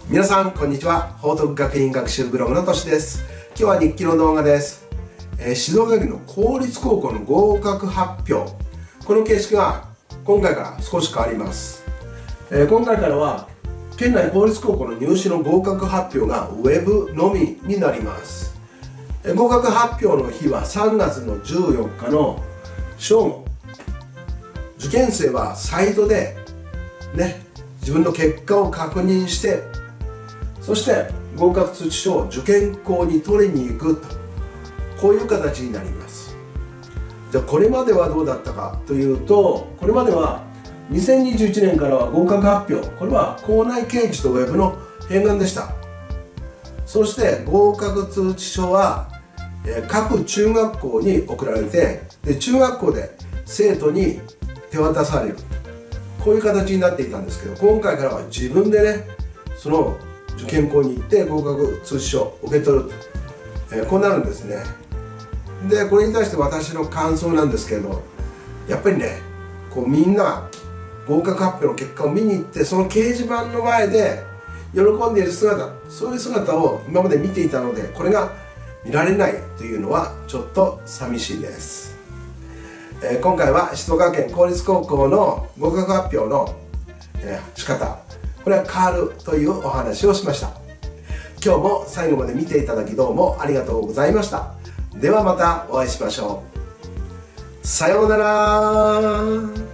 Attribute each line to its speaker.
Speaker 1: 皆さんこんにちは。報徳学院学習ブログのとしです。今日は日記の動画です。静岡県の公立高校の合格発表、この形式が今回から少し変わります。今回からは県内公立高校の入試の合格発表がウェブのみになります。合格発表の日は3月の14日の正午。受験生はサイトで自分の結果を確認して、そして合格通知書を受験校に取りに行くと、こういう形になります。じゃあこれまではどうだったかというと、これまでは2021年からは合格発表、これは校内掲示とウェブの併願でした。そして合格通知書は各中学校に送られて、中学校で生徒に手渡される、こういう形になっていたんですけど、今回からは自分でその受験校に行って合格通知書を受け取ると、こうなるんですね。でこれに対して私の感想なんですけど、やっぱりみんなが合格発表の結果を見に行って、その掲示板の前で喜んでいる姿、そういう姿を今まで見ていたので、これが見られないというのはちょっと寂しいです。今回は静岡県公立高校の合格発表の仕方、これは変わるというお話をしました。今日も最後まで見ていただきどうもありがとうございました。ではまたお会いしましょう。さようなら。